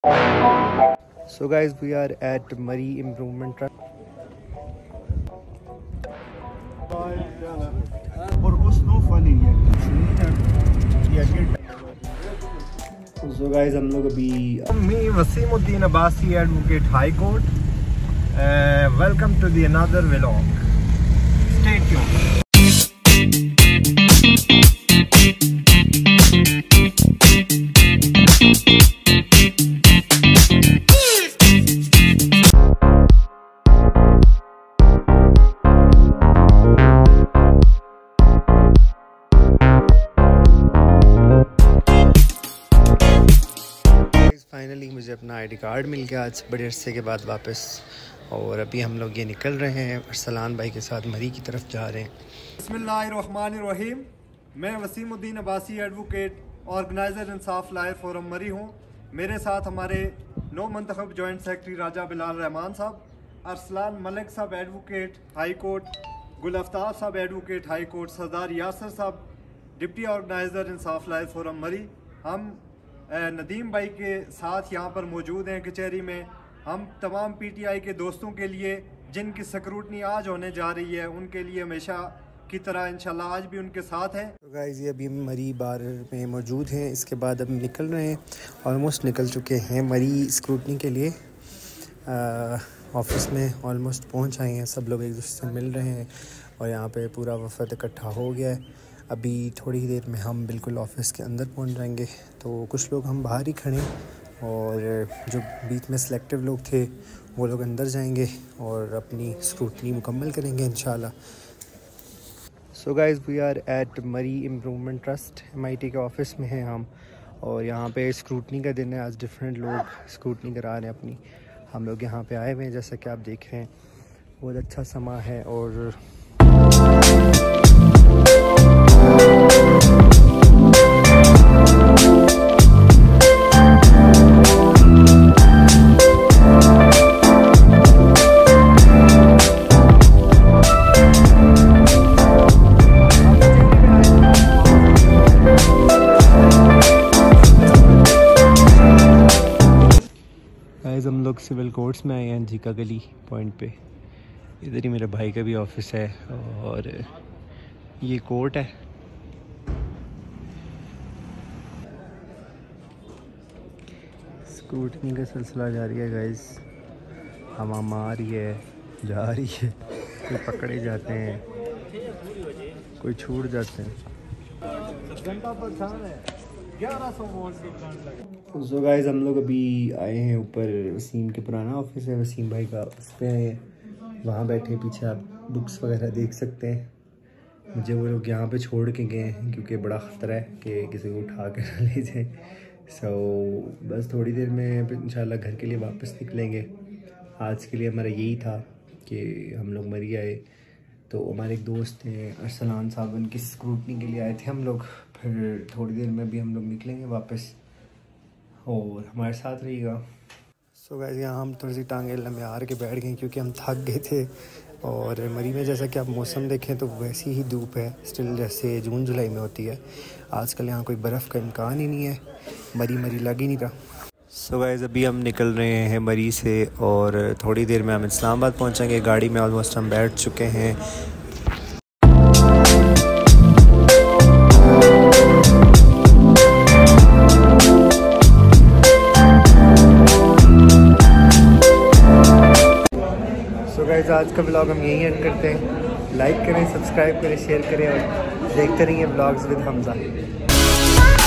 So guys, we are at Murray Improvement Trust. So guys, हम लोग अभी मी Wasimuddin Abbasi advocate high court. Welcome to the another vlog. Stay tuned. Finally मुझे अपना ID card मिल गया आज बड़े अरसे के बाद वापस, और अभी हम लोग ये निकल रहे हैं अरसलान भाई के साथ मरी की तरफ जा रहे हैं। बिस्मिल्लाहिर्रहमानिर्रहीम। मैं Wasimuddin Abbasi advocate organizer Insaf lawyer forum Murree हूँ। मेरे साथ हमारे नौ मंतखब जॉइंट सेक्रेटरी राजा बिलाल रहमान साहब, अरसलान मलिक साहब advocate high court, Gul Aftab साहब advocate high court, Sardar Yasir साहब deputy organizer Insaf lawyer forum Murree. हम नदीम भाई के साथ यहाँ पर मौजूद हैं कचहरी में। हम तमाम पीटीआई के दोस्तों के लिए जिनकी स्क्रूटनी आज होने जा रही है उनके लिए हमेशा की तरह इंशाल्लाह आज भी उनके साथ हैं। तो गाइस, ये अभी मरी बार में मौजूद हैं। इसके बाद अब निकल रहे हैं, ऑलमोस्ट निकल चुके हैं मरी स्क्रूटनी के लिए। ऑफिस में ऑलमोस्ट पहुँच आए हैं, सब लोग एक दूसरे से मिल रहे हैं और यहाँ पे पूरा वफद इकट्ठा हो गया है। अभी थोड़ी ही देर में हम बिल्कुल ऑफिस के अंदर पहुंच जाएंगे। तो कुछ लोग हम बाहर ही खड़े हैं और जो बीच में सिलेक्टिव लोग थे वो लोग अंदर जाएंगे और अपनी स्क्रूटनी मुकम्मल करेंगे इंशाल्लाह। So guys, we are at Murree improvement trust, MIT के ऑफिस में हैं हम, और यहाँ पे स्क्रूटनी का दिन है। आज डिफरेंट लोग स्क्रूटनी करा रहे हैं अपनी। हम लोग यहाँ पे आए हुए हैं, जैसा कि आप देख रहे हैं। बहुत अच्छा समा है और हम लोग सिविल कोर्ट्स में आए हैं, जीका गली पॉइंट पे। इधर ही मेरे भाई का भी ऑफिस है और ये कोर्ट है। स्क्रूटनी का सिलसिला जारी है गाइस। हम आ रही है, जा रही है, कोई पकड़े जाते हैं, कोई छूट जाते हैं। सो गाइस, हम लोग अभी आए हैं ऊपर। वसीम के पुराना ऑफिस है, वसीम भाई का, उस पर आए हैं। वहाँ बैठे पीछे आप बुक्स वगैरह देख सकते हैं। मुझे वो लोग यहाँ पे छोड़ के गए हैं क्योंकि बड़ा ख़तरा है कि किसी को उठा कर ले जाए। बस थोड़ी देर में इंशाल्लाह घर के लिए वापस निकलेंगे। आज के लिए हमारा यही था कि हम लोग मरी आए। तो हमारे एक दोस्त हैं अरसलान साहब, उनकी स्क्रूटनी के लिए आए थे हम लोग। फिर थोड़ी देर में भी हम लोग निकलेंगे वापस, और हमारे साथ रहिएगा। सो गाइस, यहाँ हम थोड़ी सी टांगें लम्बे हार के बैठ गए क्योंकि हम थक गए थे। और मरी में जैसा कि आप मौसम देखें तो वैसी ही धूप है स्टिल, जैसे जून जुलाई में होती है। आजकल यहाँ कोई बर्फ़ का इम्कान ही नहीं है, मरी लग ही नहीं रहा। सो गाइस, अभी हम निकल रहे हैं मरी से और थोड़ी देर में हम इस्लामाबाद पहुँचेंगे। गाड़ी में ऑलमोस्ट हम बैठ चुके हैं। आज का ब्लॉग हम यहीं एंड करते हैं। लाइक करें, सब्सक्राइब करें, शेयर करें और देखते रहिए ब्लॉग्स विद हमजा।